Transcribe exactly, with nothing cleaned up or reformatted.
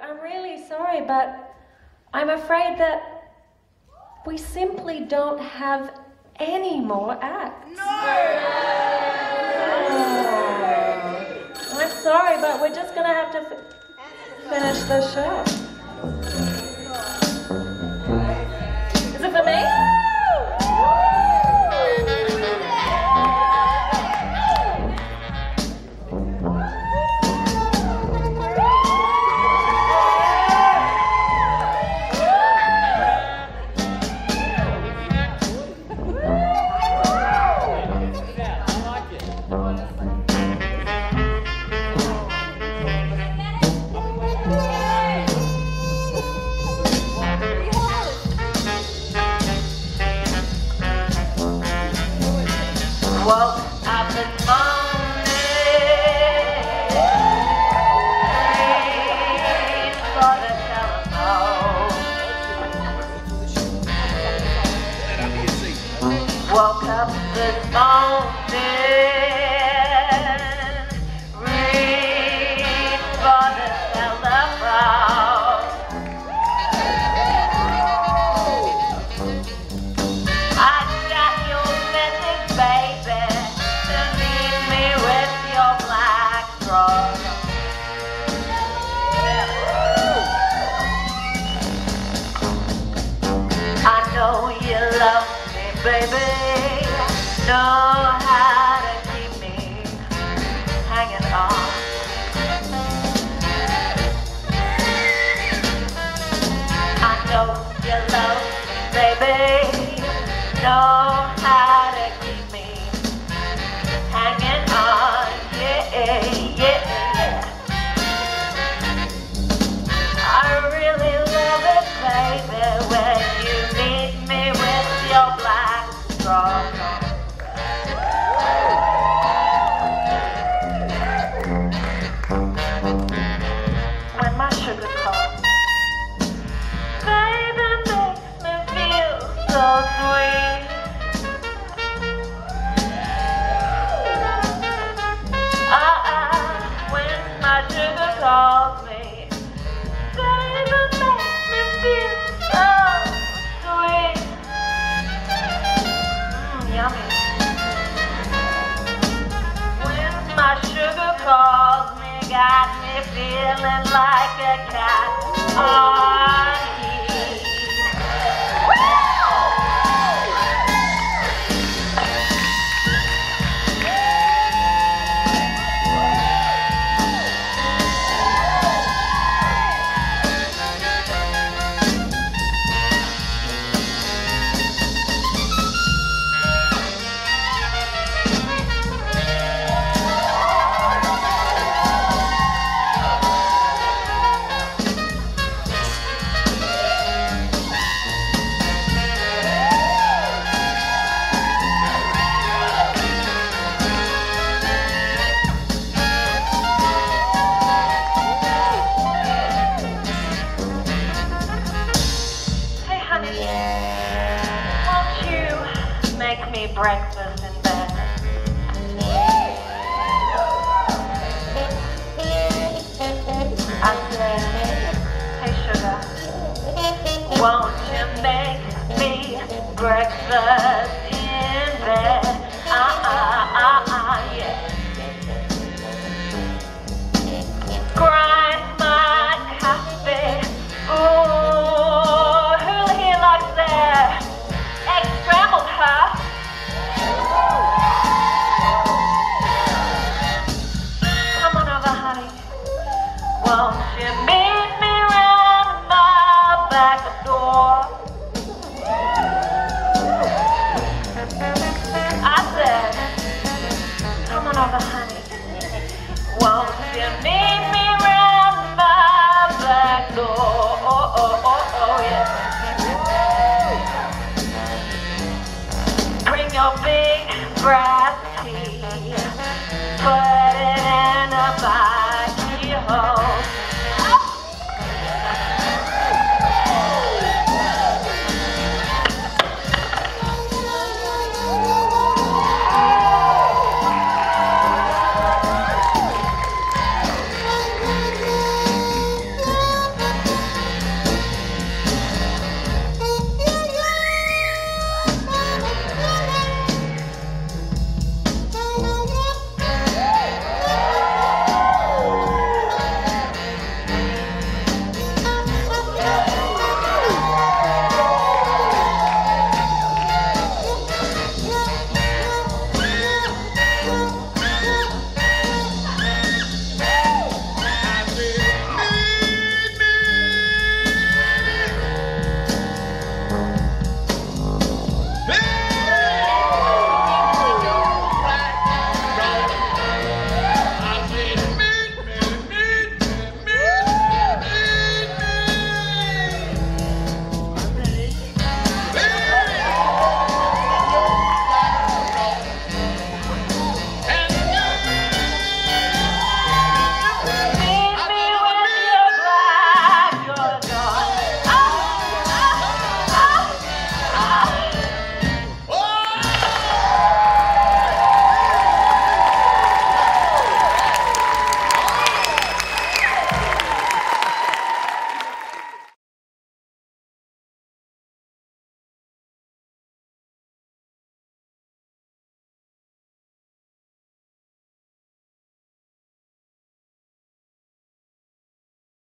I'm really sorry, but I'm afraid that we simply don't have any more acts. No! Oh. I'm sorry, but we're just gonna have to f- finish the show. Is it for me? Woke up this morning, reached for the telephone. Woke up this morning, reached for the telephone. I got your message, baby. I know you love me, baby. Know how to keep me hanging on. I know you love me, baby. Know how to keep me hanging on. Yeah, yeah. I really love it, baby, when you meet me with your black straw. When my sugar calls, baby makes me feel so sweet. Ah, ah, when my sugar calls me, baby makes me feel so sweet. Mmm, yummy. When my sugar calls me, got me feeling like a cat on heat. Make me breakfast in bed. I said, hey sugar, won't you make me breakfast in bed? Ah, ah, ah, ah, yeah. Grind my coffee. Ooh, who here likes their eggs scrambled, huh? Come on over, honey. Won't you meet me round my back door? I said, come on over, honey. Won't you meet me round my back door? Oh, oh, oh, oh, yeah. Bring your big brown